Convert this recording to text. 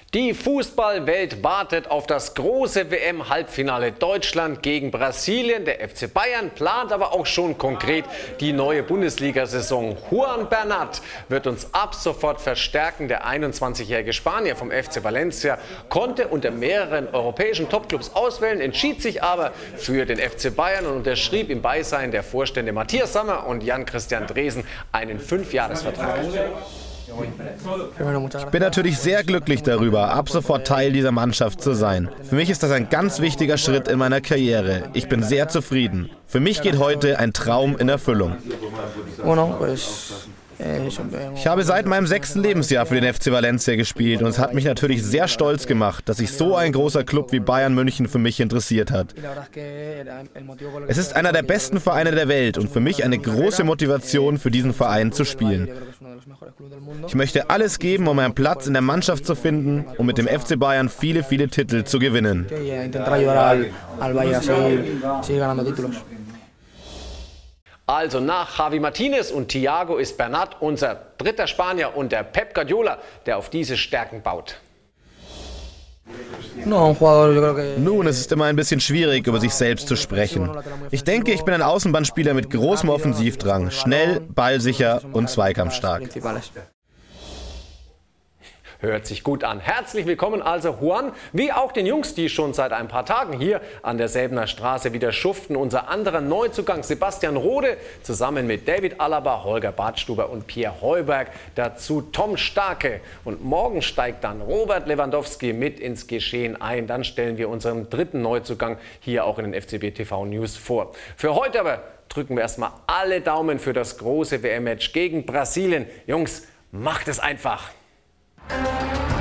Die Fußballwelt wartet auf das große WM-Halbfinale Deutschland gegen Brasilien. Der FC Bayern plant aber auch schon konkret die neue Bundesliga-Saison. Juan Bernat wird uns ab sofort verstärken. Der 21-jährige Spanier vom FC Valencia konnte unter mehreren europäischen Topclubs auswählen, entschied sich aber für den FC Bayern und unterschrieb im Beisein der Vorstände Matthias Sammer und Jan-Christian Dresen einen 5-Jahres-Vertrag. Ich bin natürlich sehr glücklich darüber, ab sofort Teil dieser Mannschaft zu sein. Für mich ist das ein ganz wichtiger Schritt in meiner Karriere. Ich bin sehr zufrieden. Für mich geht heute ein Traum in Erfüllung. Ich habe seit meinem 6. Lebensjahr für den FC Valencia gespielt und es hat mich natürlich sehr stolz gemacht, dass sich so ein großer Club wie Bayern München für mich interessiert hat. Es ist einer der besten Vereine der Welt und für mich eine große Motivation, für diesen Verein zu spielen. Ich möchte alles geben, um einen Platz in der Mannschaft zu finden und mit dem FC Bayern viele, viele Titel zu gewinnen. Also nach Javi Martinez und Thiago ist Bernat unser dritter Spanier und der Pep Guardiola, der auf diese Stärken baut. Nun, es ist immer ein bisschen schwierig, über sich selbst zu sprechen. Ich denke, ich bin ein Außenbahnspieler mit großem Offensivdrang, schnell, ballsicher und zweikampfstark. Hört sich gut an. Herzlich willkommen also Juan, wie auch den Jungs, die schon seit ein paar Tagen hier an der Säbener Straße wieder schuften. Unser anderer Neuzugang Sebastian Rode zusammen mit David Alaba, Holger Badstuber und Pierre Heuberg. Dazu Tom Starke. Und morgen steigt dann Robert Lewandowski mit ins Geschehen ein. Dann stellen wir unseren dritten Neuzugang hier auch in den FCB TV News vor. Für heute aber drücken wir erstmal alle Daumen für das große WM-Match gegen Brasilien. Jungs, macht es einfach!